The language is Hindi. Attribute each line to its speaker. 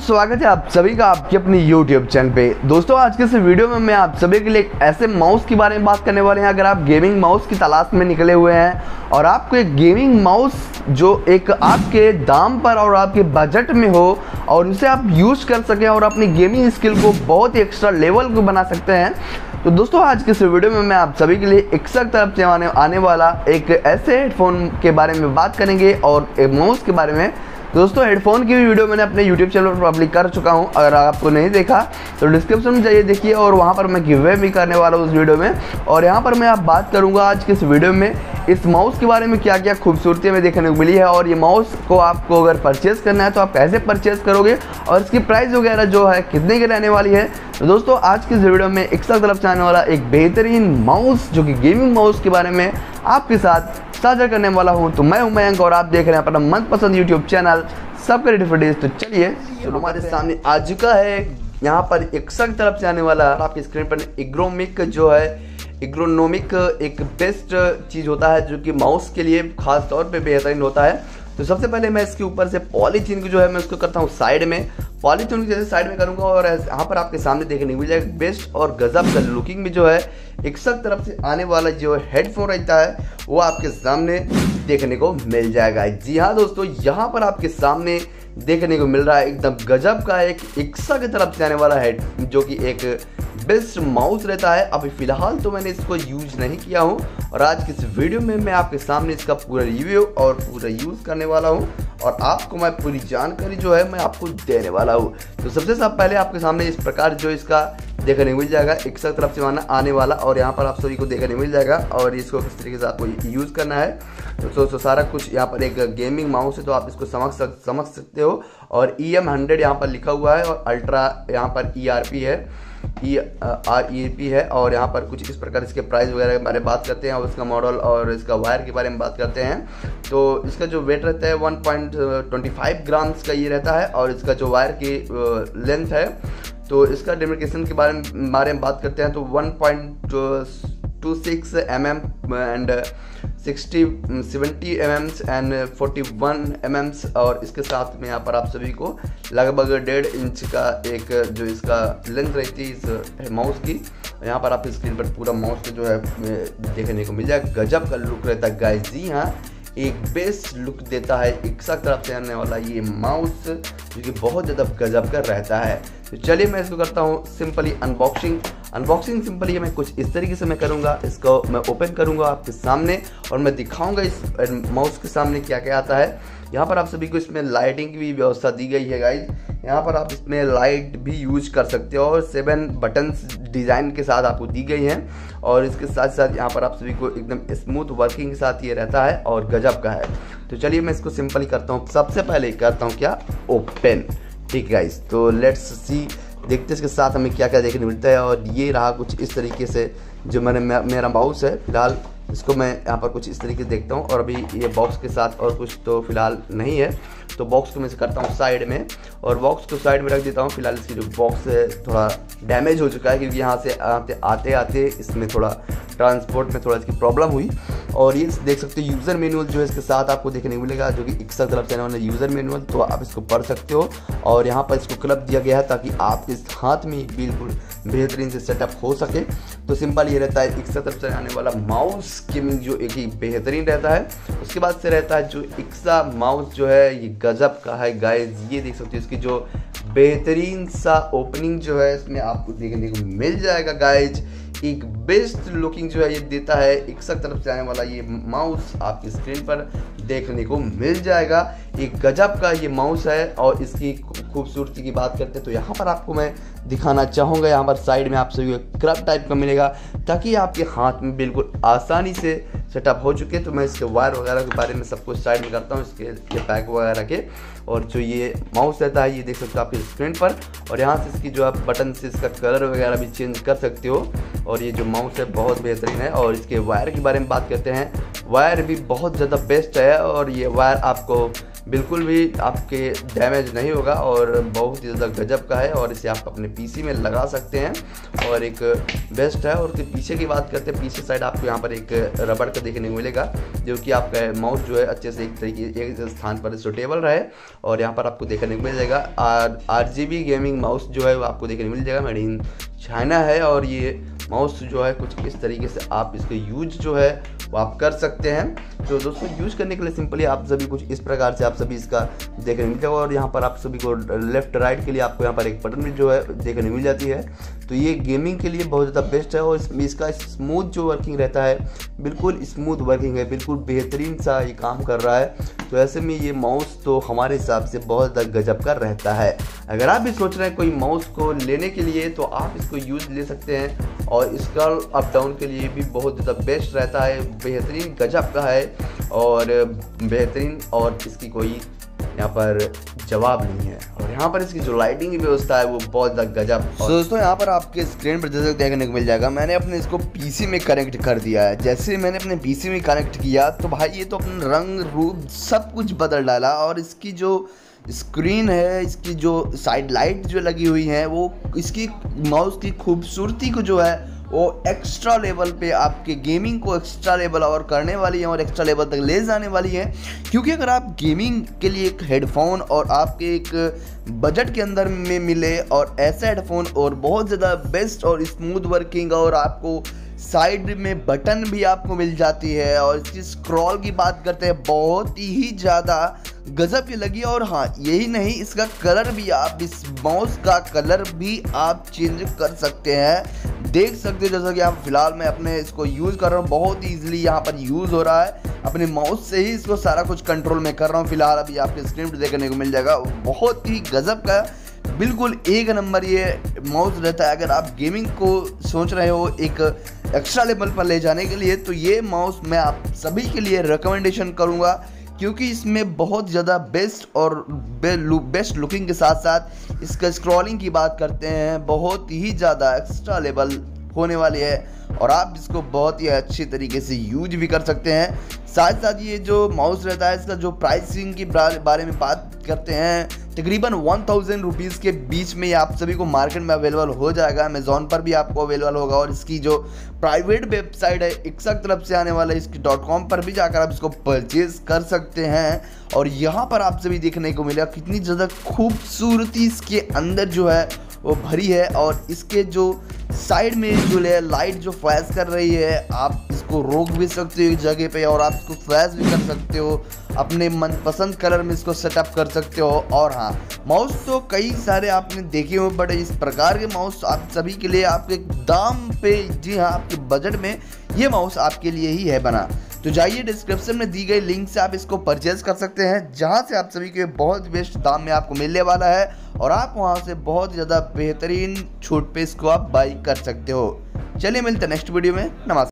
Speaker 1: स्वागत है आप सभी का आपके अपनी YouTube चैनल पे। दोस्तों आज के इस वीडियो में मैं आप सभी के लिए एक ऐसे माउस के बारे में बात करने वाले हैं। अगर आप गेमिंग माउस की तलाश में निकले हुए हैं और आपको एक गेमिंग माउस जो एक आपके दाम पर और आपके बजट में हो और उसे आप यूज़ कर सकें और अपनी गेमिंग स्किल को बहुत ही एक्स्ट्रा लेवल को बना सकते हैं, तो दोस्तों आज के इस वीडियो में मैं आप सभी के लिए एक्सर तरफ से आने वाला एक ऐसे हेडफोन के बारे में बात करेंगे और एक माउस के बारे में। दोस्तों हेडफोन की भी वीडियो मैंने अपने YouTube चैनल पर पब्लिक कर चुका हूं। अगर आपको नहीं देखा तो डिस्क्रिप्शन में जाइए देखिए, और वहां पर मैं गिवअवे भी करने वाला हूं उस वीडियो में। और यहां पर मैं आप बात करूंगा आज के इस वीडियो में इस माउस के बारे में क्या क्या खूबसूरती में देखने को मिली है, और ये माउस को आपको अगर परचेज़ करना है तो आप कैसे परचेज़ करोगे और इसकी प्राइस वगैरह जो है कितने की रहने वाली है। तो दोस्तों आज की इस वीडियो में एक्स्ट्रा तरफ से आने वाला एक बेहतरीन माउस जो कि गेमिंग माउस के बारे में आपके साथ साझा करने वाला हूं। तो मैं हूं मयंक और आप देख रहे हैं अपना मनपसंद यूट्यूब चैनल सबका रेडी फॉर डेज। तो चलिए हमारे सामने आ चुका है यहाँ पर एक्स्ट्रा तरफ से आने वाला आपकी स्क्रीन पर एर्गोनोमिक जो है एर्गोनोमिक एक बेस्ट चीज़ होता है जो कि माउस के लिए खास तौर पे बेहतरीन होता है। तो सबसे पहले मैं इसके ऊपर से पॉलीथीन को जो है मैं उसको करता हूँ साइड में, पॉलीथीन को जैसे साइड में करूँगा और यहाँ पर आपके सामने देखने को मिल जाएगा बेस्ट और गजब का लुकिंग में जो है एक्स्ट्रा तरफ से आने वाला जो हेडफोन रहता है वो आपके सामने देखने को मिल जाएगा। जी हाँ दोस्तों, यहाँ पर आपके सामने देखने को मिल रहा है एकदम गजब का एक एक्स्ट्रा की तरफ से आने वाला हेड जो कि एक बेस्ट माउस रहता है। अभी फिलहाल तो मैंने इसको यूज नहीं किया हूँ और आज की इस वीडियो में मैं आपके सामने इसका पूरा रिव्यू और पूरा यूज करने वाला हूँ और आपको मैं पूरी जानकारी जो है मैं आपको देने वाला हूँ। तो सबसे सब पहले आपके सामने इस प्रकार जो इसका देखने मिल जाएगा एक्स्ट्रा तरफ से आने वाला, और यहाँ पर आप सभी को देखने मिल जाएगा और इसको किस तरीके से आपको यूज़ करना है। तो सारा कुछ यहाँ पर एक गेमिंग माउस है तो आप इसको समझ सकते हो। और EM100 यहाँ पर लिखा हुआ है और अल्ट्रा यहाँ पर ERP है, ERP है। और यहाँ पर कुछ इस प्रकार इसके प्राइस वगैरह के बारे में बात करते हैं और इसका मॉडल और इसका वायर के बारे में बात करते हैं। तो इसका जो वेट रहता है 1.25 ग्राम्स का ये रहता है और इसका जो वायर की लेंथ है तो इसका डेमोक्रेशन के बारे में बात करते हैं तो 1.26 mm and 70 mm and 41 mm। और इसके साथ में यहाँ पर आप सभी को लगभग 1.5 इंच का एक जो इसका लेंथ रहती है इस माउस की। यहाँ पर आप स्क्रीन पर पूरा माउस जो है देखने को मिल जाएगा। गजब का लुक रहता है गाइस। जी हाँ, एक बेस्ट लुक देता है एक्स्ट्रा तरफ से आने वाला ये माउस जो कि बहुत ज़्यादा गजब का रहता है। तो चलिए मैं इसको करता हूँ सिंपली अनबॉक्सिंग सिंपली मैं कुछ इस तरीके से मैं करूँगा। इसको मैं ओपन करूँगा आपके सामने और मैं दिखाऊँगा इस माउस के सामने क्या क्या आता है। यहाँ पर आप सभी को इसमें लाइटिंग की भी व्यवस्था दी गई है गाइज। यहाँ पर आप इसमें लाइट भी यूज कर सकते हो और 7 बटन्स डिज़ाइन के साथ आपको दी गई हैं और इसके साथ साथ यहाँ पर आप सभी को एकदम स्मूथ वर्किंग के साथ ये रहता है और गजब का है। तो चलिए मैं इसको सिंपली करता हूँ। सबसे पहले करता हूँ क्या, ओपन। ठीक है गाइज, तो लेट्स सी देखते इसके साथ हमें क्या क्या देखने मिलता है। और ये रहा कुछ इस तरीके से जो मेरा माउस है। फिलहाल इसको मैं यहाँ पर कुछ इस तरीके से देखता हूँ और अभी ये बॉक्स के साथ और कुछ तो फिलहाल नहीं है। तो बॉक्स को मैं से करता हूँ साइड में और बॉक्स को साइड में रख देता हूँ। फिलहाल इसकी जो बॉक्स है थोड़ा डैमेज हो चुका है क्योंकि यहाँ से आते आते इसमें थोड़ा ट्रांसपोर्ट में थोड़ा इसकी प्रॉब्लम हुई। और ये देख सकते हो यूज़र मैनुअल जो है इसके साथ आपको देखने को मिलेगा जो कि एक्स्ट्रा तरफ से आने वाला यूज़र मैनुअल, तो आप इसको पढ़ सकते हो। और यहाँ पर इसको क्लब दिया गया है ताकि आप इस हाथ में बिल्कुल बेहतरीन से सेटअप हो सके। तो सिंपल ये रहता है एक्स्ट्रा तरफ से आने वाला माउस गेमिंग जो एक ही बेहतरीन रहता है। उसके बाद से रहता है जो एक्स्ट्रा माउस जो है ये गजब का है गाइज। ये देख सकते हो इसकी जो बेहतरीन सा ओपनिंग जो है इसमें आपको देखने को मिल जाएगा गाइज। एक बेस्ट लुकिंग जो है ये देता है एक्स्ट्रा तरफ से आने वाला ये माउस आपकी स्क्रीन पर देखने को मिल जाएगा। एक गजब का ये माउस है और इसकी खूबसूरती की बात करते हैं तो यहाँ पर आपको मैं दिखाना चाहूँगा। यहाँ पर साइड में आप सभी को क्रब टाइप का मिलेगा ताकि आपके हाथ में बिल्कुल आसानी से सेटअप हो चुके। तो मैं इसके वायर वगैरह के बारे में सब कुछ साइड में करता हूँ इसके ये पैक वगैरह के। और जो ये माउस रहता है ये देख सकते हो आपकी स्क्रीन पर, और यहाँ से इसकी जो आप बटन से इसका कलर वगैरह भी चेंज कर सकते हो। और ये जो माउस है बहुत बेहतरीन है। और इसके वायर के बारे में बात करते हैं, वायर भी बहुत ज़्यादा बेस्ट है और ये वायर आपको बिल्कुल भी आपके डैमेज नहीं होगा और बहुत ही ज़्यादा गजब का है और इसे आप अपने पीसी में लगा सकते हैं और एक बेस्ट है। और उसके पीछे की बात करते हैं, पीछे साइड आपको यहाँ पर एक रबड़ का देखने को मिलेगा जो कि आपका माउस जो है अच्छे से एक स्थान पर सुटेबल रहे। और यहाँ पर आपको देखने को मिल जाएगा RGB गेमिंग माउस जो है वो आपको देखने को मिल जाएगा, मेड इन चाइना है। और ये माउस जो है कुछ इस तरीके से आप इसको यूज जो है वो आप कर सकते हैं। तो दोस्तों यूज करने के लिए सिंपली आप सभी कुछ इस प्रकार से आप सभी इसका देखने मिल जाएगा। और यहाँ पर आप सभी को लेफ्ट राइट के लिए आपको यहाँ पर एक बटन भी जो है देखने मिल जाती है। तो ये गेमिंग के लिए बहुत ज़्यादा बेस्ट है और इसका स्मूथ जो वर्किंग रहता है, बिल्कुल स्मूथ वर्किंग है, बिल्कुल बेहतरीन सा ये काम कर रहा है। तो ऐसे में ये माउस तो हमारे हिसाब से बहुत ज़्यादा गजब का रहता है। अगर आप भी सोच रहे हैं कोई माउस को लेने के लिए तो आप इसको यूज ले सकते हैं और स्क्रॉल अप डाउन के लिए भी बहुत ज़्यादा बेस्ट रहता है, बेहतरीन गजब का है और बेहतरीन, और इसकी कोई यहाँ पर जवाब नहीं है। और यहाँ पर इसकी जो लाइटिंग की व्यवस्था है वो बहुत ज़्यादा गजब। दोस्तों यहाँ पर आपके स्क्रीन पर जैसे देखने को मिल जाएगा, मैंने अपने इसको पीसी में कनेक्ट कर दिया है। जैसे मैंने अपने पीसी में कनेक्ट किया तो भाई ये तो अपना रंग रूप सब कुछ बदल डाला। और इसकी जो स्क्रीन है, इसकी जो साइड लाइट जो लगी हुई है, वो इसकी माउस की खूबसूरती को जो है वो एक्स्ट्रा लेवल पे आपके गेमिंग को एक्स्ट्रा लेवल और करने वाली है और एक्स्ट्रा लेवल तक ले जाने वाली है। क्योंकि अगर आप गेमिंग के लिए एक हेडफोन और आपके एक बजट के अंदर में मिले और ऐसा हेडफोन और बहुत ज़्यादा बेस्ट और स्मूथ वर्किंग और आपको साइड में बटन भी आपको मिल जाती है और इसकी स्क्रॉल की बात करते हैं बहुत ही ज़्यादा गजब की लगी। और हाँ यही नहीं, इसका कलर भी आप इस माउस का कलर भी आप चेंज कर सकते हैं। देख सकते हो जैसा कि आप फिलहाल मैं अपने इसको यूज़ कर रहा हूँ, बहुत ही ईजिली यहाँ पर यूज़ हो रहा है। अपने माउस से ही इसको सारा कुछ कंट्रोल में कर रहा हूँ। फिलहाल अभी आपके स्क्रीन पर देखने को मिल जाएगा, बहुत ही गजब का बिल्कुल एक नंबर ये माउस रहता है। अगर आप गेमिंग को सोच रहे हो एक एक्स्ट्रा लेवल पर ले जाने के लिए तो ये माउस मैं आप सभी के लिए रिकमेंडेशन करूँगा, क्योंकि इसमें बहुत ज़्यादा बेस्ट और बेस्ट लुकिंग के साथ साथ इसका स्क्रॉलिंग की बात करते हैं बहुत ही ज़्यादा एक्स्ट्रा लेवल होने वाली है और आप इसको बहुत ही अच्छी तरीके से यूज भी कर सकते हैं। साथ साथ ये जो माउस रहता है इसका जो प्राइसिंग की बारे में बात करते हैं, तकरीबन 1000 रुपीज़ के बीच में ये आप सभी को मार्केट में अवेलेबल हो जाएगा। अमेज़ॉन पर भी आपको अवेलेबल होगा और इसकी जो प्राइवेट वेबसाइट है इक्सक तरफ से आने वाला इसकी .com पर भी जाकर आप इसको परचेज कर सकते हैं। और यहाँ पर आप सभी देखने को मिलेगा कितनी ज़्यादा खूबसूरती इसके अंदर जो है वो भरी है। और इसके जो साइड में जो लाइट जो फ्लैश कर रही है, आप इसको रोक भी सकते हो एक जगह पे और आप इसको फ्लैश भी कर सकते हो, अपने मनपसंद कलर में इसको सेटअप कर सकते हो। और हाँ माउस तो कई सारे आपने देखे हुए, बट इस प्रकार के माउस आप सभी के लिए आपके दाम पे, जी हाँ आपके बजट में ये माउस आपके लिए ही है बना। तो जाइए डिस्क्रिप्शन में दी गई लिंक से आप इसको परचेज कर सकते हैं, जहां से आप सभी के बहुत बेस्ट दाम में आपको मिलने वाला है और आप वहां से बहुत ज़्यादा बेहतरीन छूट पे इसको आप बाई कर सकते हो। चलिए मिलते हैं नेक्स्ट वीडियो में। नमस्कार।